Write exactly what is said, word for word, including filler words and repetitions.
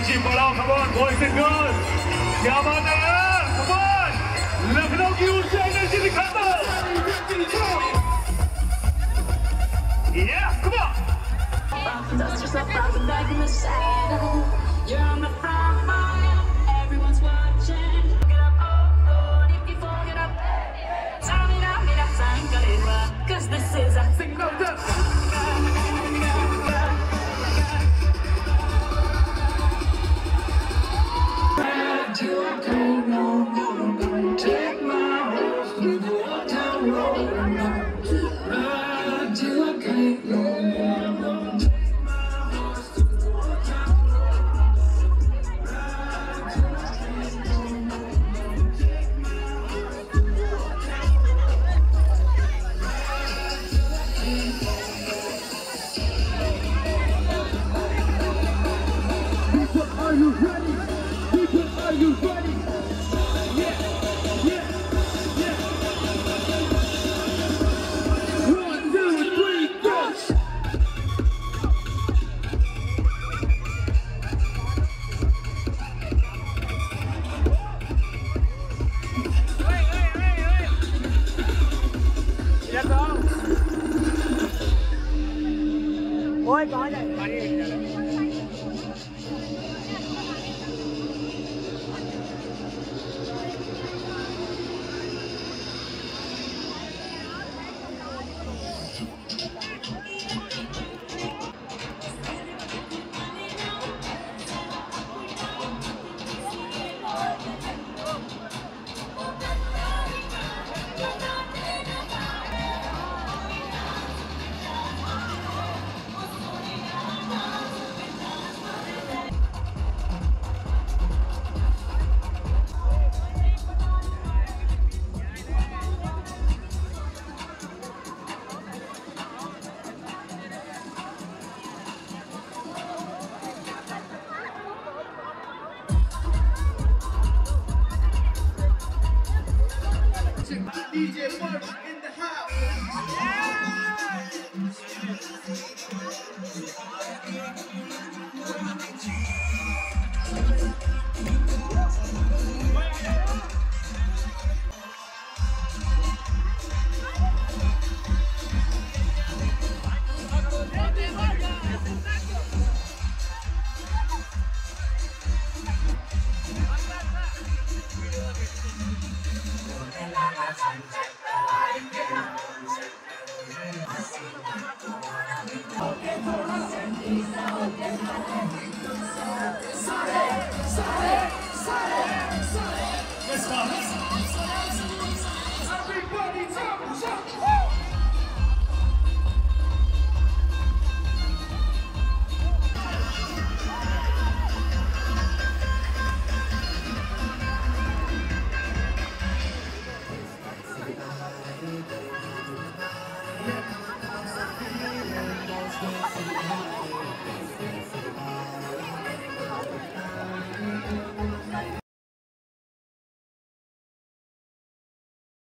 Energy बढ़ाओ, come on boys and girls, क्या बात है यार, come on, लखनऊ की ऊर्जा एनर्जी दिखा दो, yeah, come on. Dust yourself out the back in the saddle. You're on the front line, everyone's watching. Get up, oh Lord, if you fall, get up. Tell me now, me that time, got it right, 'cause this is a single dance. Ôi có vậy. D J First in the house. Thank you.